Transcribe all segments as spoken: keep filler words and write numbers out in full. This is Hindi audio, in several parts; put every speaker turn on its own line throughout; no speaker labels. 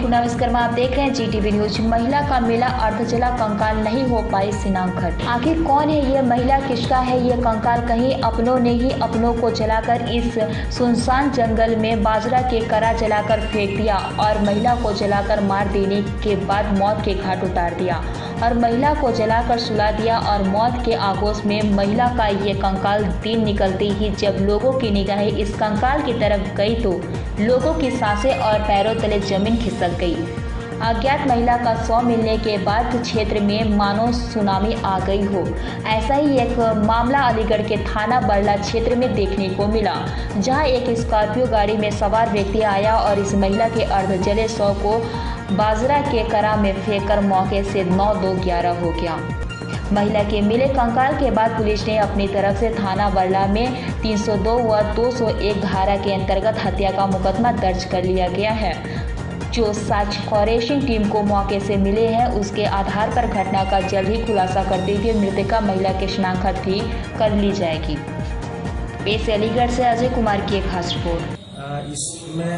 पूर्णा विश्वकर्मा, आप देख रहे हैं जी टीवी न्यूज। महिला का मिला अर्धजला कंकाल, नहीं हो पाई शिनाख्त। आखिर कौन है ये महिला, किसका है ये कंकाल? कहीं अपनों ने ही अपनों को जलाकर इस सुनसान जंगल में बाजरा के करा जलाकर फेंक दिया और महिला को जलाकर मार देने के बाद मौत के घाट उतार दिया और महिला को जलाकर सुला दिया। और मौत के आगोश में महिला का ये कंकाल दिन निकलते ही जब लोगों की निगाहें इस कंकाल की तरफ गई तो लोगों की सांसें और पैरों तले जमीन खिसक गई। अज्ञात महिला का शव मिलने के बाद क्षेत्र में मानो सुनामी आ गई हो। ऐसा ही एक मामला अलीगढ़ के थाना बरला क्षेत्र में देखने को मिला, जहां एक स्कॉर्पियो गाड़ी में सवार व्यक्ति आया और इस महिला के अर्धजले शव को बाजरा के करा में फेंककर मौके से नौ दो ग्यारह हो गया। महिला के मिले कंकाल के बाद पुलिस ने अपनी तरफ से थाना बरला में तीन सौ दो व दो सौ एक धारा के अंतर्गत हत्या का मुकदमा दर्ज कर लिया गया है। जो साक्ष्य फॉरेंसिक टीम को मौके से मिले हैं उसके आधार पर घटना का जल्द ही खुलासा करते हुए मृतका महिला की शिनाख्त भी कर ली जाएगी। पेश अलीगढ़ से अजय कुमार की एक खास रिपोर्ट।
इसमें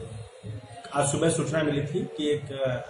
आज सुबह सूचना मिली थी कि एक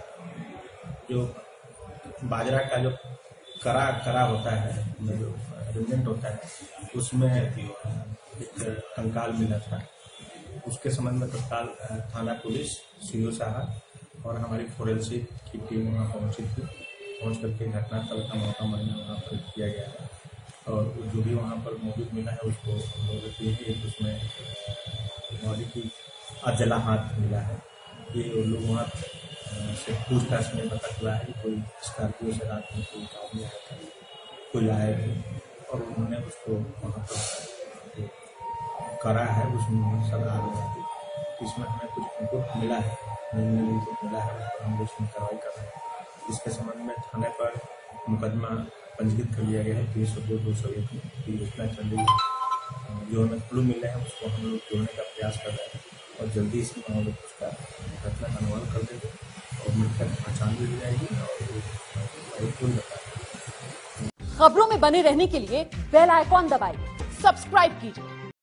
जो बाजरा का जो करा करा होता है, जो रेजिमेंट होता है, उसमें एक कंकाल मिला था। उसके संबंध में तत्काल थाना पुलिस, सीओ साहब और हमारी फोरेंसिक की टीम वहाँ पहुंची थी। पहुंच करके घटनास्थल का मौका मरना वहाँ पर किया गया है और जो भी वहाँ पर मौजूद मिला है उसको हम लोग देखिए, उसमें बॉडी की अजला हाथ मिला है। ये लोग वहाँ से पूछताछ में पता चला है कि कोई स्कॉर्पियो से रात में कोई गाँव में आया था, कोई आए थे और उन्होंने उसको वहाँ पर करा है, उसमें सजा हुआ थी। इसमें हमें कुछ इनपुट मिला है, इनपुट मिला है उस पर हम लोग इसमें कार्रवाई कर रहे हैं। इसके संबंध में थाने पर मुकदमा पंजीकृत कर लिया गया है तीन सौ दो दो सौ एक में। योजना चल रही है, जो हमें क्लू मिले हैं उसको हम लोग जोड़ने का प्रयास कर रहे हैं और जल्दी इसमें हम लोग उसका घटना का अनुमान कर देंगे और मृतक की पहचान भी हो जाएगी और कुल बता देंगे।
खबरों में बने रहने के लिए बेल आइकॉन दबाइए, सब्सक्राइब कीजिए